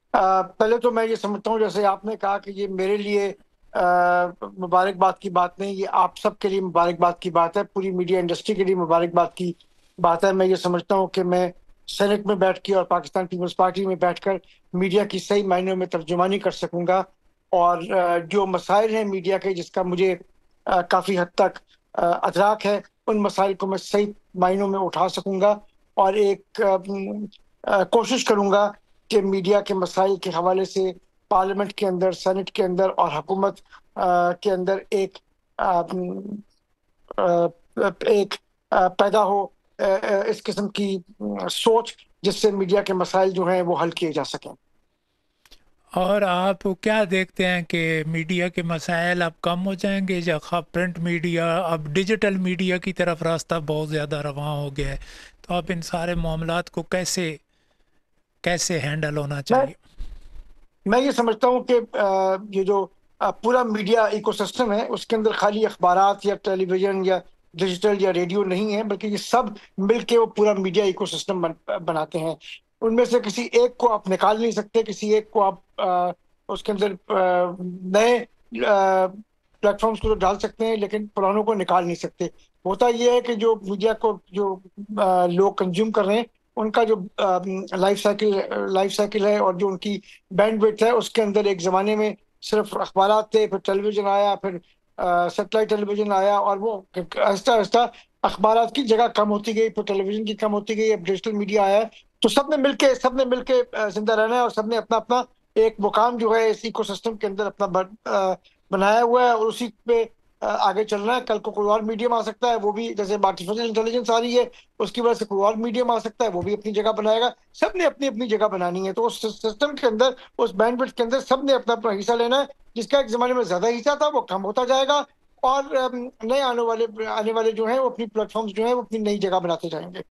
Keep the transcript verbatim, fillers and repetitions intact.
آ، پہلے تو میں یہ سمجھتا ہوں، جیسے آپ نے کہا کہ یہ میرے لیے آ، مبارکباد کی بات نہیں، یہ آپ سب کے لیے مبارکباد کی بات ہے، پوری میڈیا انڈسٹری کے لیے مبارکباد کی بات ہے۔ میں یہ سمجھتا ہوں کہ میں سینٹ میں بیٹھ کے اور پاکستان پیپلز پارٹی میں بیٹھ کر میڈیا کی صحیح معنیوں میں ترجمانی کر سکوں گا، اور آ، جو مسائل ہیں میڈیا کے، جس کا مجھے آ، کافی حد تک آ، ادراک ہے، ان مسائل کو میں صحیح معنوں میں اٹھا سکوں گا، اور ایک آ، م، آ، کوشش کروں گا کہ میڈیا کے مسائل کے حوالے سے پارلیمنٹ کے اندر، سینٹ کے اندر اور حکومت آ، کے اندر ایک آ، م، آ، ایک آ، پیدا ہو آ، آ، اس قسم کی م، سوچ، جس سے میڈیا کے مسائل جو ہیں وہ حل کیے جا سکیں۔ اور آپ کیا دیکھتے ہیں کہ میڈیا کے مسائل اب کم ہو جائیں گے، یا پرنٹ میڈیا اب ڈیجیٹل میڈیا کی طرف راستہ بہت زیادہ رواں ہو گیا ہے، تو اب ان سارے معاملات کو کیسے کیسے ہینڈل ہونا میں چاہیے؟ میں یہ سمجھتا ہوں کہ آ، یہ جو آ، پورا میڈیا ایکو سسٹم ہے، اس کے اندر خالی اخبارات یا ٹیلی ویژن یا ڈیجیٹل یا ریڈیو نہیں ہے، بلکہ یہ سب مل کے وہ پورا میڈیا ایکو سسٹم بن, بناتے ہیں۔ ان میں سے کسی ایک کو آپ نکال نہیں سکتے، کسی ایک کو آپ آ، اس کے اندر آ، نئے پلیٹ فارمز کو تو ڈال سکتے ہیں، لیکن پرانوں کو نکال نہیں سکتے۔ ہوتا یہ ہے کہ جو میڈیا کو جو آ، لوگ کنزیوم کر رہے ہیں، ان کا جو لائف سائیکل لائف سائیکل ہے، اور جو ان کی بینڈ وڈتھ ہے، اس کے اندر ایک زمانے میں صرف اخبارات تھے، پھر ٹیلی ویژن آیا، پھر سیٹلائٹ ٹیلی ویژن آیا، اور وہ آہستہ آہستہ اخبارات کی جگہ کم ہوتی گئی، پھر ٹیلی ویژن کی کم ہوتی گئی، اب ڈیجیٹل میڈیا آیا ہے۔ تو سب نے مل کے سب نے مل کے آ، زندہ رہنا ہے، اور سب نے اپنا اپنا ایک مقام جو ہے اس ایکو سسٹم کے اندر اپنا بن- آ، بنایا ہوا ہے، اور اسی پہ آ، آگے چلنا ہے۔ کل کو کوئی اور میڈیم آ سکتا ہے، وہ بھی جیسے آرٹیفیشل انٹیلیجنس آ رہی ہے، اس کی وجہ سے کوئی اور میڈیم آ سکتا ہے، وہ بھی اپنی جگہ بنائے گا۔ سب نے اپنی اپنی جگہ بنانی ہے، تو اس سسٹم کے اندر، اس بینڈ وڈتھ کے اندر سب نے اپنا اپنا حصہ لینا ہے۔ جس کا ایک زمانے میں زیادہ حصہ تھا، وہ کم ہوتا جائے گا، اور ام، نئے آنے والے آنے والے جو ہیں وہ اپنی پلیٹ فارمز جو ہیں وہ اپنی نئی جگہ بناتے جائیں گے۔